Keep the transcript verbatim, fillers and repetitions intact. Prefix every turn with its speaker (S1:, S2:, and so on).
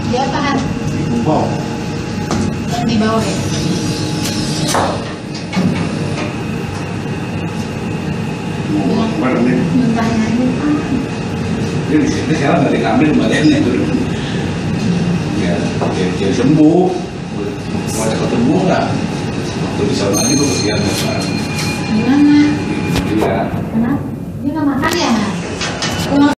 S1: Dia apaan?
S2: Di bawah.
S1: Yang di bawah ya?
S2: Mau apa nih?
S1: Mentahnya aja.
S2: Dia di sini sekarang nggak diambil badannya tuh. Ya, dia, dia sembuh. Mau cepat sembuh nggak? Waktu di sana lagi tuh kesian sekarang.
S1: Gimana?
S2: Iya.
S1: Kenapa? Dia nggak makan ya?